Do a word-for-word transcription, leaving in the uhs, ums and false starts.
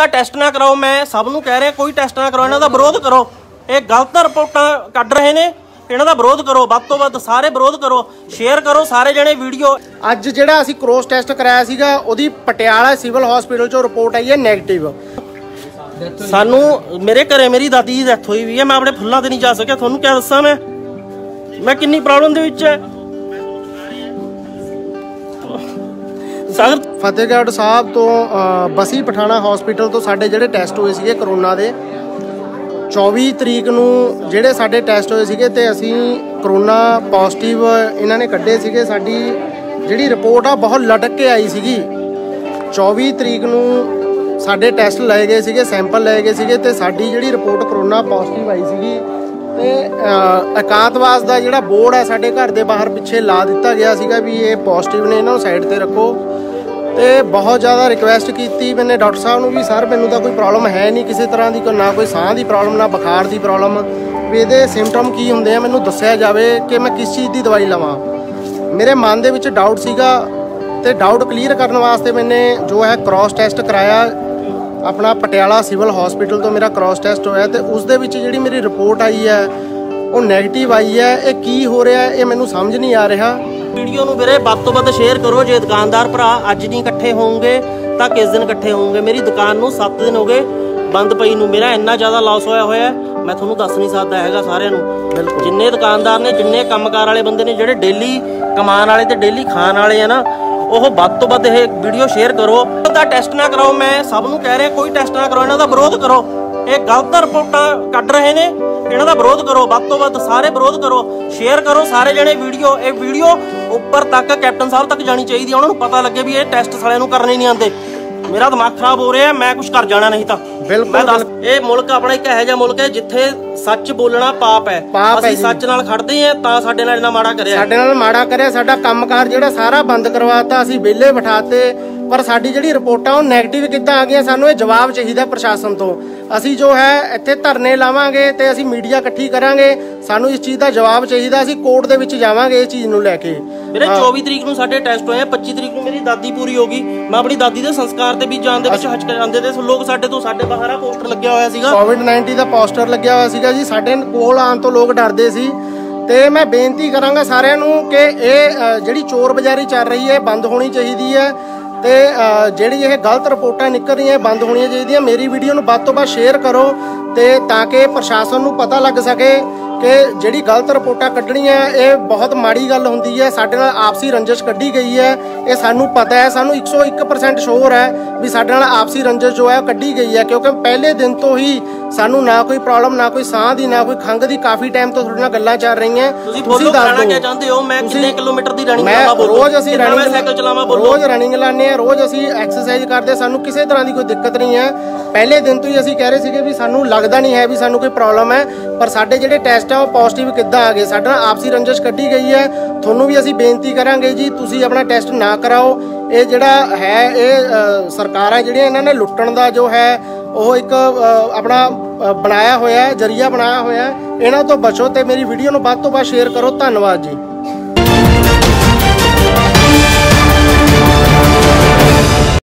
Test ਨਾ ਕਰਾਓ। मैं सब नूं कह रहा कोई टैसट ना करो, इन्हां दा विरोध करो। ये गलत रिपोर्टां कढ रहे ने, इन्हां दा विरोध करो, वध तो वध सारे विरोध करो, शेयर करो सारे जने वीडियो। अज जिहड़ा असीं क्रॉस टैसट कराया सीगा ओहदी पटियाला सिविल हॉस्पिटल चों रिपोर्ट आई है नैगेटिव। सानू मेरे घरे मेरी दादी की डैथ हुई हुई है, मैं अपने फुल्लां ते नहीं जा सकिया। तुहानूं क्या दस्सां मैं मैं किन्नी प्रॉब्लम दे विच है। फतेहगढ़ साहब तो बसी पठाना हॉस्पिटल तो साडे जिहड़े टैसट होए सीगे करोना दे चौबी तरीक नूं जिहड़े साडे टैसट होए सीगे ते असीं करोना पॉजिटिव इन्हां ने कड्ढे सीगे। साडी जिहड़ी रिपोर्ट आ बहुत लटक के आई सीगी। चौबी तरीक नूं साडे टैसट लए गए सीगे, सैंपल लए गए सीगे ते साडी जिहड़ी रिपोर्ट करोना पॉजिटिव आई सीगी। ते एकांतवास का जिहड़ा बोर्ड है साडे घर दे बाहर पिछे ला दिता गया सीगा भी ये पॉजिटिव ने, इन्हां नूं साइड ते रखो। तो बहुत ज़्यादा रिक्वेस्ट की मैंने डॉक्टर साहब नूं भी, सर मैनूं तां कोई प्रॉब्लम है नहीं किसी तरह की, ना कोई साह की प्रॉब्लम ना बुखार की प्रॉब्लम, भी इहदे सिम्पटम की हुंदे आ मैनूं दस्सिया जावे कि मैं किस चीज़ की दवाई लवां। मेरे मन दे विच डाउट सीगा ते डाउट क्लीयर करने वास्ते मैंने जो है क्रॉस टैसट कराया अपना पटियाला सिविल हॉस्पिटल तो मेरा क्रॉस टैसट होया ते उस दे विच जिहड़ी मेरी रिपोर्ट आई है वो नैगेटिव आई है। ये की हो रहा है ये मैनूं समझ नहीं आ रहा। वीडियो नूं वीरे वध तों वध शेयर करो। जे दुकानदार भरा अज नहीं इकट्ठे होंगे तो किस दिन इकट्ठे होंगे। मेरी दुकान नूं सत्त दिन हो गए बंद पई नूं, मेरा इन्ना ज़्यादा लॉस होया होया मैं तुहानूं दस नहीं सकदा हैगा सारिਆਂ नूं। बिल्कुल जिन्ने दुकानदार ने जिन्ने कंमकार वाले बंदे ने जिहड़े डेली कमान वाले ते डेली खाण वाले है ना, ਉਹ ਵੱਧ ਤੋਂ ਵੱਧ ਇਹ ਵੀਡੀਓ ਸ਼ੇਅਰ ਕਰੋ। ਇਹਦਾ ਟੈਸਟ ਨਾ ਕਰਾਓ, ਮੈਂ ਸਭ ਨੂੰ ਕਹਿ ਰਿਹਾ ਕੋਈ ਟੈਸਟ ਨਾ ਕਰੋ, ਇਹਨਾਂ ਦਾ ਵਿਰੋਧ ਕਰੋ। ਇਹ ਗਲਤ ਰਿਪੋਰਟਾਂ ਕੱਢ ਰਹੇ ਨੇ, ਇਹਨਾਂ ਦਾ ਵਿਰੋਧ ਕਰੋ, ਵੱਧ ਤੋਂ ਵੱਧ ਸਾਰੇ ਵਿਰੋਧ ਕਰੋ, ਸ਼ੇਅਰ ਕਰੋ ਸਾਰੇ ਜਣੇ ਵੀਡੀਓ। ਇਹ ਵੀਡੀਓ ਉੱਪਰ ਤੱਕ ਕੈਪਟਨ ਸਾਹਿਬ ਤੱਕ ਜਾਣੀ ਚਾਹੀਦੀ ਹੈ, ਉਹਨਾਂ ਨੂੰ ਪਤਾ ਲੱਗੇ ਵੀ ਇਹ ਟੈਸਟ ਸਾਲਿਆਂ ਨੂੰ ਕਰਨੇ ਨਹੀਂ ਆਉਂਦੇ। मेरा दिमाग खराब हो रहा है, मैं कुछ कर जाना नहीं था। बिल्कुल ये मुल्क अपना एक है मुल्क है जिथे सच बोलना पाप है। पाप है, सच नाल खड़दे हैं तां साडे नाल इन्ना माड़ा करिया, साडे नाल माड़ा करिया। साडा कामकार जिहड़ा सारा बंद करवाता, असीं वेले बिठाते, पर साडी जिहड़ी रिपोर्टां वो नैगेटिव किद्दां आ गईयां। सानूं ये जवाब चाहीदा प्रशासन तो। असीं जो है इत्थे धरने लावांगे ते असीं मीडिया इकट्ठी करांगे, सानूं इस चीज़ दा जवाब चाहीदा। असीं कोर्ट दे विच जावांगे इस चीज़ नूं लैके। मेरे चौबी तरीक नूं साडे टैसट होए, पच्ची तरीक नूं मेरी दादी पूरी हो गई। मैं अपनी दादी दे संस्कार ते भी जान दे विच हचकांदे ते लोग साडे तो साडे बाहर आ पोस्टर लग्या होया सीगा, कोविड नाइनटीन दा पोस्टर लग्या होया सीगा जी। साडे कोल आउण तो लोग डरदे सी। ते मैं बेनती करांगा सारिਆਂ ਨੂੰ कि ਇਹ ਜਿਹੜੀ चोर बाजारी चल रही है बंद होनी चाहिए है। ਤੇ ਜਿਹੜੀ ਇਹ ਗਲਤ ਰਿਪੋਰਟਾਂ ਨਿਕਲ ਰਹੀਆਂ ਬੰਦ ਹੋਣੀਆਂ ਚਾਹੀਦੀਆਂ। ਮੇਰੀ ਵੀਡੀਓ ਨੂੰ ਵੱਧ ਤੋਂ ਵੱਧ ਸ਼ੇਅਰ ਕਰੋ ਤੇ ਤਾਂ ਕਿ ਪ੍ਰਸ਼ਾਸਨ ਨੂੰ ਪਤਾ ਲੱਗ ਸਕੇ ਕਿ ਜਿਹੜੀ ਗਲਤ ਰਿਪੋਰਟਾਂ ਕੱਢਣੀਆਂ ਇਹ ਬਹੁਤ ਮਾੜੀ ਗੱਲ ਹੁੰਦੀ ਹੈ। ਸਾਡੇ ਨਾਲ ਆਪਸੀ ਰੰਜਿਸ਼ ਕੱਢੀ ਗਈ ਹੈ, ਇਹ ਸਾਨੂੰ ਪਤਾ ਹੈ। ਸਾਨੂੰ ਇੱਕ ਸੌ ਇੱਕ ਪਰਸੈਂਟ ਸ਼ੋਰ ਹੈ ਵੀ ਸਾਡੇ ਨਾਲ ਆਪਸੀ ਰੰਜਿਸ਼ ਜੋ ਹੈ ਕੱਢੀ ਗਈ ਹੈ, ਕਿਉਂਕਿ ਪਹਿਲੇ ਦਿਨ ਤੋਂ ਹੀ ਸਾਨੂੰ ਨਾ ਕੋਈ ਪ੍ਰੋਬਲਮ, ਨਾ ਕੋਈ ਸਾਹ ਦੀ, ਨਾ ਕੋਈ ਖੰਘ ਦੀ। ਕਾਫੀ ਟਾਈਮ ਤੋਂ ਤੁਹਾਡੇ ਨਾਲ ਗੱਲਾਂ ਚੱਲ ਰਹੀਆਂ। ਤੁਸੀਂ ਫੋਲੋ ਕਰਨਾ ਕੀ ਚਾਹੁੰਦੇ ਹੋ? ਮੈਂ ਕਿੰਨੇ ਕਿਲੋਮੀਟਰ ਦੀ ਰਨਿੰਗ ਲਾਵਾਂ ਬੋਲੋ, ਰੋਜ਼ ਅਸੀਂ ਰਨਿੰਗ ਸਾਈਕਲ ਚਲਾਵਾਂ ਬੋਲੋ, ਰੋਜ਼ ਰਨਿੰਗ ਲਾਉਂਦੇ ਹਾਂ, ਰੋਜ਼ ਅਸੀਂ ਐਕਸਰਸਾਈਜ਼ ਕਰਦੇ, ਸਾਨੂੰ ਕਿਸੇ ਤਰ੍ਹਾਂ ਦੀ ਕੋਈ ਦਿੱਕਤ ਨਹੀਂ ਹੈ। ਪਹਿਲੇ ਦਿਨ ਤੋਂ ਹੀ ਅਸੀਂ ਕਹਿ ਰਹੇ ਸੀਗੇ ਵੀ ਸਾਨੂੰ ਲੱਗਦਾ ਨਹੀਂ ਹੈ ਵੀ ਸਾਨੂੰ ਕੋਈ ਪ੍ਰੋਬਲਮ ਹੈ, ਪਰ ਸਾਡੇ ਜਿਹੜੇ ਟੈਸਟ ਆ ਉਹ ਪੋਜ਼ਿਟਿਵ ਕਿੱਦਾਂ ਆ ਗਏ। ਸਾਡੇ ਨਾਲ ਆਪਸੀ ਰੰਜਿਸ਼ ਕੱਢੀ ਗਈ ਹੈ। ਤੁਹਾਨੂੰ ਵੀ ਅਸੀਂ ਬੇਨਤੀ ਕਰਾਂਗੇ ਜੀ ਤੁਸੀਂ ਆਪਣਾ ਟੈਸਟ ਨਾ ਕਰਾਓ। ਇਹ ਜਿਹੜਾ ਹੈ ਇਹ ਸਰਕਾਰਾਂ ਜਿਹੜੀਆਂ ਇਹਨਾਂ ਨੇ ਲੁੱਟਣ ਦਾ ਜੋ ਹੈ ਉਹ ਇੱਕ ਆਪਣਾ ਬਣਾਇਆ ਹੋਇਆ ਜਰੀਆ ਬਣਾਇਆ ਹੋਇਆ, ਇਹਨਾਂ ਤੋਂ ਬਚੋ ਤੇ ਮੇਰੀ ਵੀਡੀਓ ਨੂੰ ਵੱਧ ਤੋਂ ਵੱਧ ਸ਼ੇਅਰ ਕਰੋ। ਧੰਨਵਾਦ ਜੀ।